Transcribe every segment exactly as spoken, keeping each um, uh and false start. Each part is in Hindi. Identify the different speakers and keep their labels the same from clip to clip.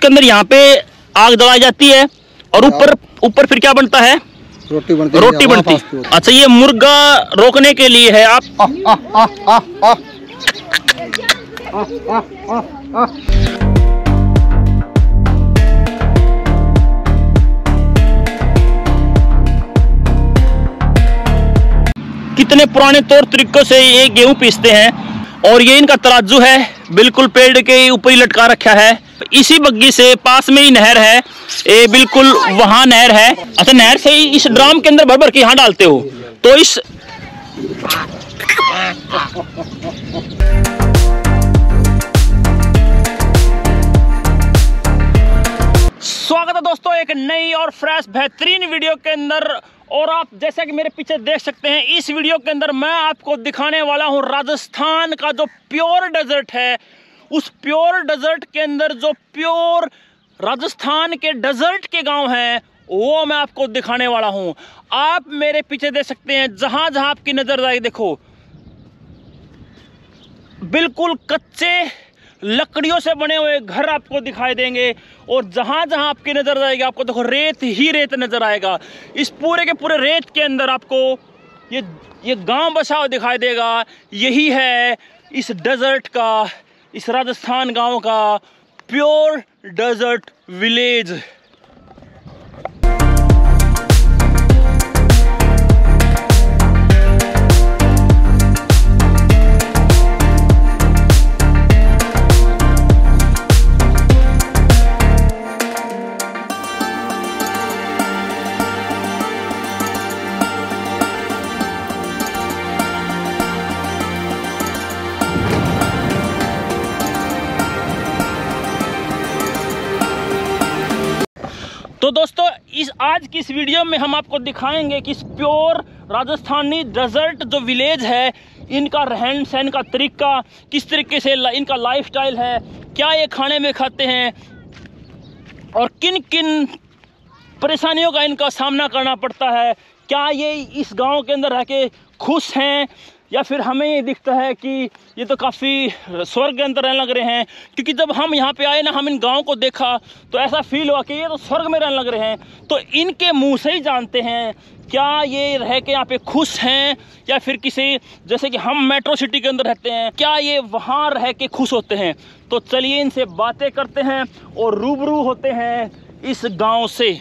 Speaker 1: इसके अंदर यहाँ पे आग जलाई जाती है और ऊपर ऊपर फिर क्या बनता है?
Speaker 2: रोटी बनती है।
Speaker 1: रोटी बनती है। अच्छा, ये मुर्गा रोकने के लिए है। आप आ, आ, आ, आ, आ। आ, आ, आ, आ। कितने पुराने तौर तरीकों से ये गेहूं पीसते हैं और ये इनका तराजू है, बिल्कुल पेड़ के ऊपर ही लटका रखा है। इसी बग्गी से पास में ही नहर है, ये बिल्कुल वहां नहर है। अच्छा, नहर से ही इस ड्राम के अंदर भर भर के यहाँ डालते हो तो इस स्वागत है दोस्तों एक नई और फ्रेश बेहतरीन वीडियो के अंदर। और आप जैसा कि मेरे पीछे देख सकते हैं, इस वीडियो के अंदर मैं आपको दिखाने वाला हूं राजस्थान का जो प्योर डेजर्ट है। उस प्योर डेजर्ट के अंदर जो प्योर राजस्थान के डेजर्ट के गांव हैं वो मैं आपको दिखाने वाला हूं। आप मेरे पीछे देख सकते हैं, जहां जहां आपकी नजर जाए देखो, बिल्कुल कच्चे लकड़ियों से बने हुए घर आपको दिखाई देंगे और जहां जहां आपकी नजर आएगी आपको देखो रेत ही रेत नजर आएगा। इस पूरे के पूरे रेत के अंदर आपको ये ये गांव बसा हुआ दिखाई देगा। यही है इस डेजर्ट का, इस राजस्थान गांव का प्योर डेजर्ट विलेज। तो दोस्तों इस आज की इस वीडियो में हम आपको दिखाएंगे कि इस प्योर राजस्थानी डेजर्ट जो विलेज है, इनका रहन सहन का तरीका, किस तरीके से इनका लाइफस्टाइल है, क्या ये खाने में खाते हैं और किन किन परेशानियों का इनका सामना करना पड़ता है। क्या ये इस गांव के अंदर रह के खुश हैं या फिर हमें ये दिखता है कि ये तो काफ़ी स्वर्ग के अंदर रहने लग रहे हैं। क्योंकि जब हम यहाँ पे आए ना, हम इन गाँव को देखा तो ऐसा फील हुआ कि ये तो स्वर्ग में रहने लग रहे हैं। तो इनके मुंह से ही जानते हैं क्या ये रह के यहाँ पे खुश हैं या फिर किसी जैसे कि हम मेट्रो सिटी के अंदर रहते हैं, क्या ये वहाँ रह के खुश होते हैं। तो चलिए इनसे बातें करते हैं और रूबरू होते हैं इस गाँव से।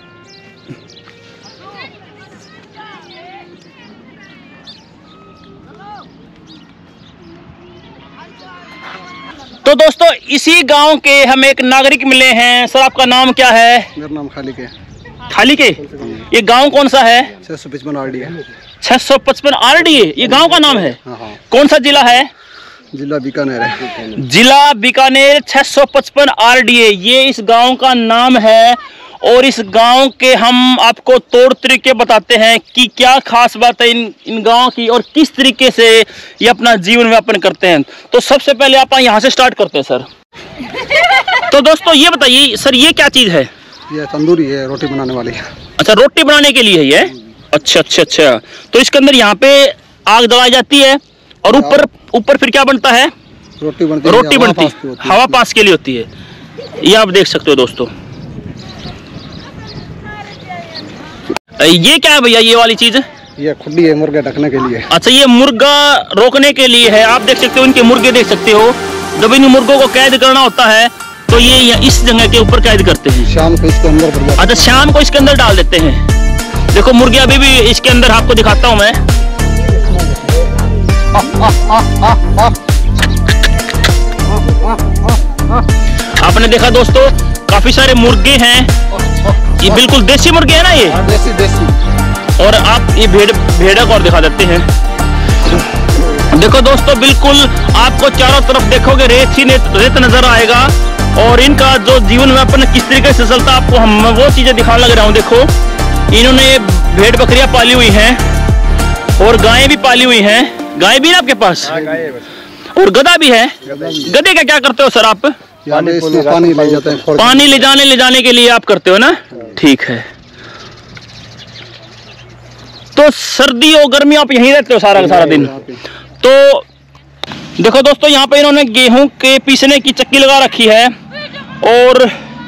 Speaker 1: तो दोस्तों इसी गांव के हम एक नागरिक मिले हैं। सर आपका नाम क्या है?
Speaker 2: मेरा नाम खालिक है।
Speaker 1: खालिक है? ये गांव कौन सा है?
Speaker 2: छह सौ पचपन आर डी है।
Speaker 1: छह सौ पचपन आर डी ये गांव का नाम है?
Speaker 2: हाँ हाँ।
Speaker 1: कौन सा जिला है?
Speaker 2: जिला बीकानेर है।
Speaker 1: जिला बीकानेर, छह सौ पचपन आर डी ये इस गाँव का नाम है। और इस गांव के हम आपको तौर तरीके बताते हैं कि क्या खास बात है इन इन गांव की और किस तरीके से ये अपना जीवन व्यापन करते हैं। तो सबसे पहले आप यहाँ से स्टार्ट करते हैं सर। तो दोस्तों ये बताइए सर, ये क्या चीज़ है?
Speaker 2: ये तंदूरी है, रोटी बनाने वाली है।
Speaker 1: अच्छा, रोटी बनाने के लिए है ये? अच्छा अच्छा अच्छा। तो इसके अंदर यहाँ पे आग जलाई जाती है और ऊपर ऊपर फिर क्या बनता है?
Speaker 2: रोटी बनती है।
Speaker 1: रोटी बनती है, हवा पास के लिए होती है। ये आप देख सकते हो दोस्तों। ये क्या है भैया ये वाली चीज?
Speaker 2: ये खुड्डी है मुर्गे ढकने के लिए।
Speaker 1: अच्छा, ये मुर्गा रोकने के लिए है। आप देख सकते हो इनके मुर्गे देख सकते हो। जब इन मुर्गों को कैद करना होता है तो ये इस जगह के ऊपर कैद करते हैं।
Speaker 2: शाम को इसके अंदर भर जाते।
Speaker 1: अच्छा, शाम को इसके अंदर डाल देते हैं। देखो मुर्गे अभी भी इसके अंदर, आपको दिखाता हूँ मैं। आपने देखा दोस्तों, काफी सारे मुर्गे हैं। ये बिल्कुल देसी मुर्गे है ना ये?
Speaker 2: देसी देसी।
Speaker 1: और आप ये भेड़ भेड़क और दिखा देते हैं। देखो दोस्तों, बिल्कुल आपको चारों तरफ देखोगे रेत ही रेत नजर आएगा। और इनका जो जीवन व्यापन किस तरीके से चलता आपको हम वो चीजें दिखाने लग रहा हूँ। देखो इन्होंने भेड़ बकरियां पाली हुई हैं और गायें भी पाली हुई हैं। गाय भी है आपके पास? और गधा भी है। गधे का क्या करते हो सर आप?
Speaker 2: इसमें पानी ले जाते हैं।
Speaker 1: पानी ले जाने ले जाने के लिए आप करते हो ना? ठीक है। तो सर्दी और गर्मी आप यहीं रहते हो सारा का सारा दिन? तो देखो दोस्तों, यहाँ पे इन्होंने गेहूं के पीसने की चक्की लगा रखी है और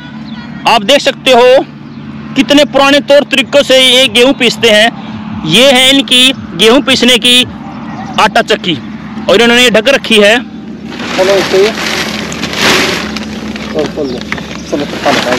Speaker 1: आप देख सकते हो कितने पुराने तौर तरीकों से ये गेहूं पीसते हैं। ये है इनकी गेहूं पीसने की आटा चक्की और इन्होंने ये ढक रखी है।
Speaker 2: चलो इसे और चलो चलो तो पानी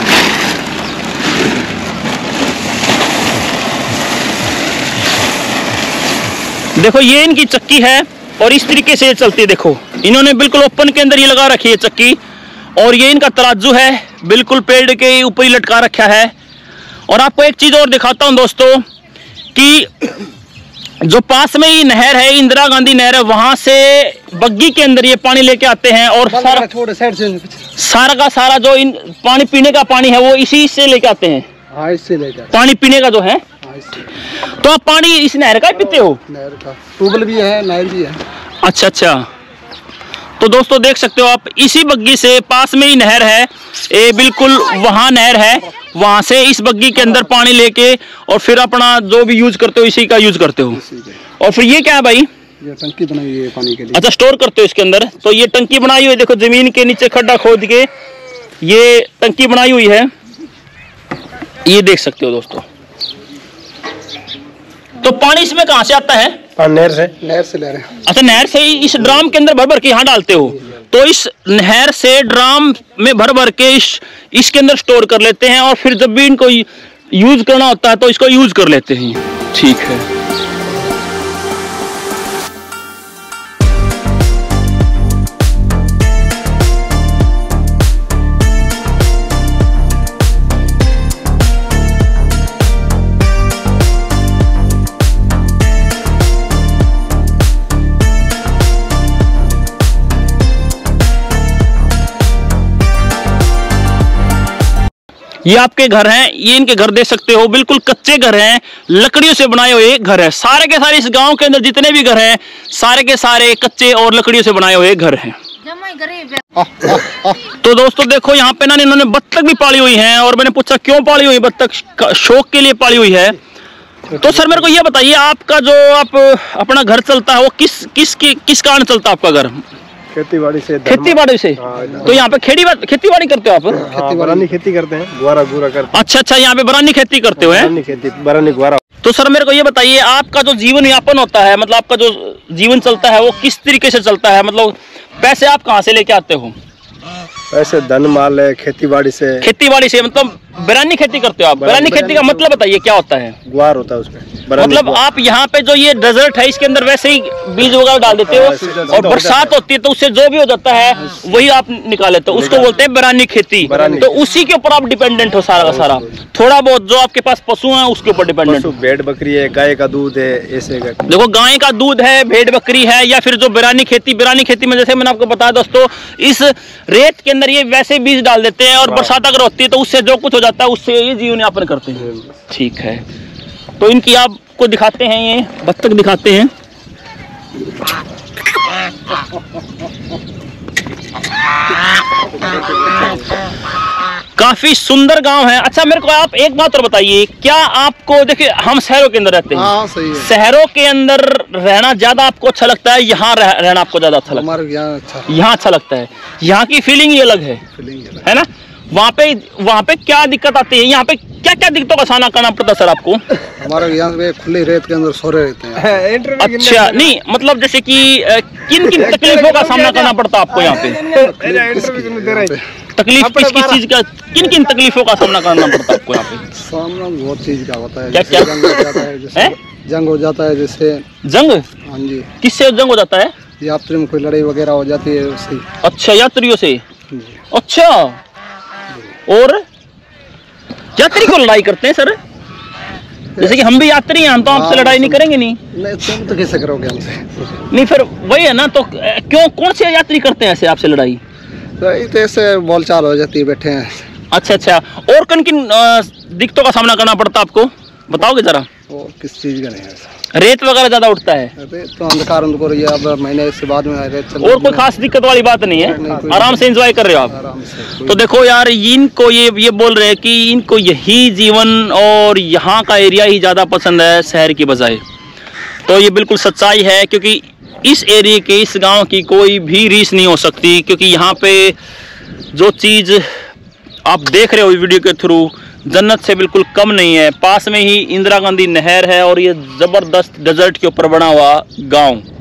Speaker 1: देखो ये इनकी चक्की है और इस तरीके से ये चलती है। देखो इन्होंने बिल्कुल ओपन के अंदर ये लगा रखी है चक्की और ये इनका तराजू है, बिल्कुल पेड़ के ऊपर ही लटका रखा है। और आपको एक चीज और दिखाता हूं दोस्तों कि जो पास में ही नहर है, इंदिरा गांधी नहर है, वहां से बग्गी के अंदर ये पानी लेके आते हैं और सारा सारा का सारा जो इन पानी पीने का पानी है वो इसी से लेके आते हैं।
Speaker 2: हाँ, इससे लेके
Speaker 1: पानी पीने का जो है। तो आप पानी इस नहर का ही पीते हो?
Speaker 2: नहर का ट्यूबवेल भी है, नहर भी है।
Speaker 1: अच्छा अच्छा। तो दोस्तों देख सकते हो आप, इसी बग्गी से पास में ही नहर है, ये बिल्कुल वहाँ नहर है, वहाँ से इस बग्गी के अंदर पानी लेके और फिर अपना जो भी यूज करते हो इसी का यूज करते हो। और फिर ये क्या है भाई?
Speaker 2: ये टंकी बनाई है पानी के लिए।
Speaker 1: अच्छा, स्टोर करते हो इसके अंदर। तो ये टंकी बनाई हुई है, देखो जमीन के नीचे खड्डा खोद के ये टंकी बनाई हुई है, ये देख सकते हो दोस्तों। तो पानी इसमें कहाँ से आता है?
Speaker 2: नहर से नहर से ले रहे हैं।
Speaker 1: अच्छा, नहर से ही इस ड्राम के अंदर भर भर के यहाँ डालते हो? तो इस नहर से ड्राम में भर भर के इस इसके अंदर स्टोर कर लेते हैं और फिर जब भी इनको यूज करना होता है तो इसको यूज कर लेते हैं। ठीक है। ये आपके घर हैं, ये इनके घर देख सकते हो, बिल्कुल कच्चे घर हैं, लकड़ियों से बनाए हुए घर है। सारे के सारे इस गांव के अंदर जितने भी घर हैं सारे के सारे कच्चे और लकड़ियों से बनाए हुए घर हैं। तो दोस्तों देखो यहाँ पे ना इन्होंने बत्तख भी पाली हुई है और मैंने पूछा क्यों पाली हुई बत्तख? शौक के लिए पाली हुई है। तो सर मेरे को ये बताइए, आपका जो आप अपना घर चलता है वो किस किस की, किस कारण चलता है आपका घर?
Speaker 2: खेती बाड़ी से।
Speaker 1: खेती बाड़ी से? तो यहाँ पे खेती खेती बाड़ी करते हो आप?
Speaker 2: हाँ, बरानी खेती करते हैं, गुआरा गुरा करते हैं।
Speaker 1: अच्छा अच्छा, यहाँ पे बरानी खेती करते हो?
Speaker 2: बरानी खेती, बरानी गुआरा।
Speaker 1: तो सर मेरे को ये बताइए, आपका जो जीवन यापन होता है, मतलब आपका जो जीवन चलता है वो किस तरीके से चलता है? मतलब पैसे आप कहाँ से लेके आते हो?
Speaker 2: पैसे धन माल है खेती बाड़ी से।
Speaker 1: खेती बाड़ी से मतलब बरानी खेती करते हो आप? बरानी खेती का मतलब बताइए क्या होता है?
Speaker 2: गुआर होता है उसमें।
Speaker 1: मतलब आप यहाँ पे जो ये डेजर्ट है इसके अंदर वैसे ही बीज वगैरह डाल देते हो और बरसात होती है तो उससे जो भी हो जाता है वही आप निकाल लेते हो, उसको बोलते हैं बरानी खेती। तो उसी के ऊपर आप डिपेंडेंट हो सारा का सारा? थोड़ा बहुत जो आपके पास पशु हैं उसके ऊपर डिपेंडेंट?
Speaker 2: भेड़ बकरी है, गाय का दूध है, ऐसे।
Speaker 1: देखो गाय का दूध है, भेड़ बकरी है, या फिर जो बरानी खेती, बरानी खेती में जैसे मैंने आपको बताया दोस्तों, इस रेत के अंदर ये वैसे बीज डाल देते हैं और बरसात अगर होती है तो उससे जो कुछ हो जाता है उससे ये जीवन यापन करते हैं। ठीक है। तो इनकी आपको दिखाते हैं, ये बत्तख दिखाते हैं। काफी सुंदर गांव है। अच्छा मेरे को आप एक बात और बताइए, क्या आपको, देखिए हम शहरों के अंदर रहते हैं।
Speaker 2: हाँ, सही है।
Speaker 1: शहरों के अंदर रहना ज्यादा आपको अच्छा लगता है, यहाँ रह, रहना आपको ज्यादा अच्छा लगता है?
Speaker 2: यहाँ अच्छा, यहाँ
Speaker 1: अच्छा लगता है। यहाँ की फीलिंग ही अलग है, है ना? वहाँ पे वहाँ पे क्या दिक्कत आती है? यहाँ पे क्या क्या दिक्कतों का सामना करना पड़ता है सर आपको?
Speaker 2: हमारे यहाँ पे खुले रेत के अंदर सोरे रहते हैं।
Speaker 1: अच्छा, नहीं मतलब जैसे कि किन किन तकलीफों का सामना करना पड़ता है आपको यहाँ पे? तकलीफ किस किस चीज का, किन किन तकलीफों का सामना करना पड़ता है आपको यहाँ पे?
Speaker 2: सामना बहुत चीज का होता है।
Speaker 1: क्या क्या?
Speaker 2: जंग हो जाता है जैसे, जंग हो जाता है जैसे।
Speaker 1: जंग?
Speaker 2: हाँ जी।
Speaker 1: किससे जंग हो जाता है?
Speaker 2: यात्री में कोई लड़ाई वगैरह हो जाती है उससे।
Speaker 1: अच्छा, यात्रियों से? अच्छा, और यात्री को लड़ाई करते हैं सर? जैसे कि हम भी यात्री हैं, हम तो आपसे लड़ाई नहीं करेंगे। नहीं
Speaker 2: नहीं, तुम तो कैसे करोगे हमसे?
Speaker 1: नहीं फिर वही है ना, तो क्यों, कौन से यात्री करते हैं ऐसे आपसे लड़ाई?
Speaker 2: तो ऐसे बोलचाल हो जाती है, बैठे हैं।
Speaker 1: अच्छा अच्छा, और किन किन दिक्कतों का सामना करना पड़ता है आपको, बताओगे जरा?
Speaker 2: और किस चीज का नहीं है?
Speaker 1: रेत वगैरह ज्यादा उठता है?
Speaker 2: तो अंधकार अंधकार ये अब महीने से बाद में रेत चल।
Speaker 1: और कोई खास दिक्कत वाली बात नहीं है, आराम से एंजॉय कर रहे हो आप?
Speaker 2: आराम से।
Speaker 1: तो देखो यार, इनको ये ये बोल रहे हैं कि इनको यही जीवन और यहाँ का एरिया ही ज्यादा पसंद है शहर की बजाय। तो ये बिल्कुल सच्चाई है, क्योंकि इस एरिया के, इस गांव की कोई भी रीस नहीं हो सकती, क्योंकि यहाँ पे जो चीज़ आप देख रहे हो इस वीडियो के थ्रू, जन्नत से बिल्कुल कम नहीं है। पास में ही इंदिरा गांधी नहर है और ये ज़बरदस्त डेजर्ट के ऊपर बना हुआ गांव।